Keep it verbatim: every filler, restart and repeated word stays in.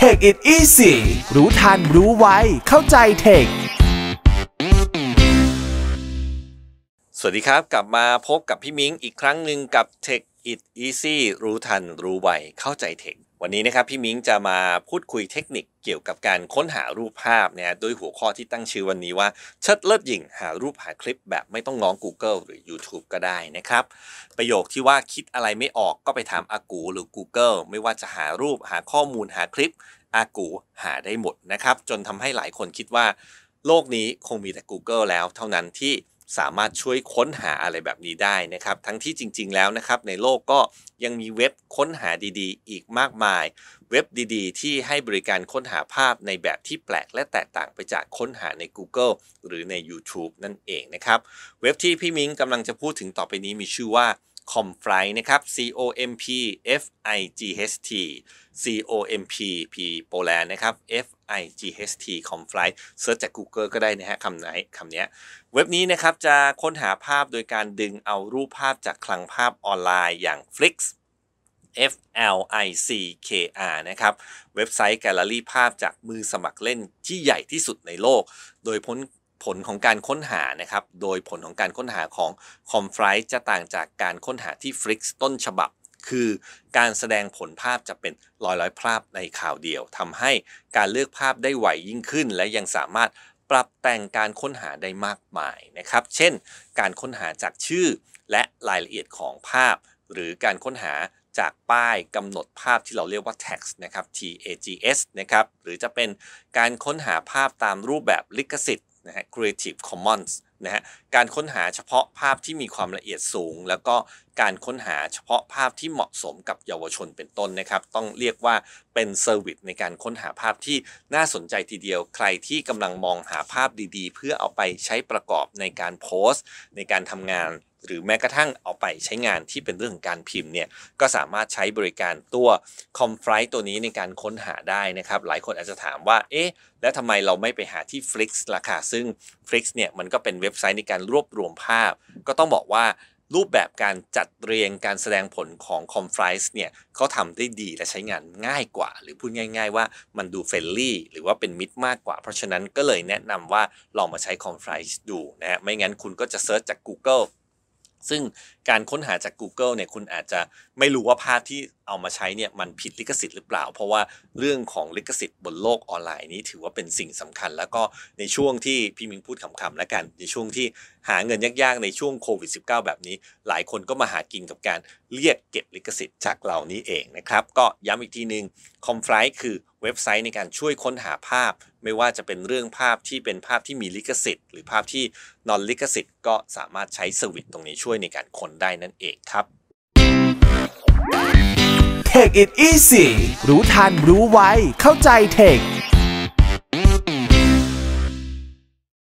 Take it easy รู้ทันรู้ไวเข้าใจเทคสวัสดีครับกลับมาพบกับพี่มิ้งอีกครั้งหนึ่งกับ Take it easy รู้ทันรู้ไวเข้าใจเทควันนี้นะครับพี่มิ้งจะมาพูดคุยเทคนิคเกี่ยวกับการค้นหารูปภาพเนี่ยโดยหัวข้อที่ตั้งชื่อวันนี้ว่าเชิดเลิศหยิ่งหารูปหาคลิปแบบไม่ต้องง้อง Google หรือ YouTube ก็ได้นะครับประโยคที่ว่าคิดอะไรไม่ออกก็ไปถามอากูหรือ Google ไม่ว่าจะหารูปหาข้อมูลหาคลิปอากูหาได้หมดนะครับจนทำให้หลายคนคิดว่าโลกนี้คงมีแต่ Google แล้วเท่านั้นที่สามารถช่วยค้นหาอะไรแบบนี้ได้นะครับทั้งที่จริงๆแล้วนะครับในโลกก็ยังมีเว็บค้นหาดีๆอีกมากมายเว็บดีๆที่ให้บริการค้นหาภาพในแบบที่แปลกและแตกต่างไปจากค้นหาใน Google หรือใน YouTube นั่นเองนะครับเว็บที่พี่มิ้งกำลังจะพูดถึงต่อไปนี้มีชื่อว่า Comflight นะครับ C O M P F I G H T C O M P P โปแลนด์นะครับ F I G H T Comflight เสิร์ชจาก Google ก็ได้นะฮะคำไหนคำนี้เว็บนี้นะครับจะค้นหาภาพโดยการดึงเอารูปภาพจากคลังภาพออนไลน์อย่าง Flix F L I C K R นะครับเว็บไซต์แกลเลอรี่ภาพจากมือสมัครเล่นที่ใหญ่ที่สุดในโลกโดยผลผลของการค้นหานะครับโดยผลของการค้นหาของ Comflight จะต่างจากการค้นหาที่ Flix ต้นฉบับคือการแสดงผลภาพจะเป็นร้อยร้อยภาพในข่าวเดียวทำให้การเลือกภาพได้ไวยิ่งขึ้นและยังสามารถปรับแต่งการค้นหาได้มากมายนะครับเช่นการค้นหาจากชื่อและรายละเอียดของภาพหรือการค้นหาจากป้ายกำหนดภาพที่เราเรียกว่า text นะครับ T A G S นะครับหรือจะเป็นการค้นหาภาพตามรูปแบบลิขสิทธิ์นะฮะ Creative Commons นะฮะการค้นหาเฉพาะภาพที่มีความละเอียดสูงแล้วก็การค้นหาเฉพาะภาพที่เหมาะสมกับเยาวชนเป็นต้นนะครับต้องเรียกว่าเป็นเซอร์วิสในการค้นหาภาพที่น่าสนใจทีเดียวใครที่กำลังมองหาภาพดีๆเพื่อเอาไปใช้ประกอบในการโพสต์ในการทำงานหรือแม้กระทั่งเอาไปใช้งานที่เป็นเรื่องของการพิมพ์เนี่ยก็สามารถใช้บริการตัว Comflight ตัวนี้ในการค้นหาได้นะครับหลายคนอาจจะถามว่าเอ๊ะแล้วทำไมเราไม่ไปหาที่ Flix ล่ะค่ะซึ่ง Flix เนี่ยมันก็เป็นเว็บไซต์ในการรวบรวมภาพก็ต้องบอกว่ารูปแบบการจัดเรียงการแสดงผลของ Comflight เนี่ยเขาทำได้ดีและใช้งานง่ายกว่าหรือพูดง่ายๆว่ามันดูเฟรนลี่หรือว่าเป็นมิตรมากกว่าเพราะฉะนั้นก็เลยแนะนำว่าลองมาใช้ Comflight ดูนะฮะไม่งั้นคุณก็จะเซิร์ชจาก Googleซึ่งการค้นหาจาก Google เนี่ยคุณอาจจะไม่รู้ว่าภาพที่เอามาใช้เนี่ยมันผิดลิขสิทธิ์หรือเปล่าเพราะว่าเรื่องของลิขสิทธิ์บนโลกออนไลน์นี้ถือว่าเป็นสิ่งสำคัญแล้วก็ในช่วงที่พี่มิงพูดขำๆแล้วกันในช่วงที่หาเงินยากๆในช่วงโควิด สิบเก้า แบบนี้หลายคนก็มาหากินกับการเรียกเก็บลิขสิทธิ์จากเรานี้เองนะครับก็ย้ำอีกทีนึง Comflight คือเว็บไซต์ในการช่วยค้นหาภาพไม่ว่าจะเป็นเรื่องภาพที่เป็นภาพที่มีลิขสิทธิ์หรือภาพที่นอนลิขสิทธิ์ก็สามารถใช้เซอร์วิสตรงนี้ช่วยในการค้นได้นั่นเองครับ Take it easy รู้ทันรู้ไวเข้าใจเทค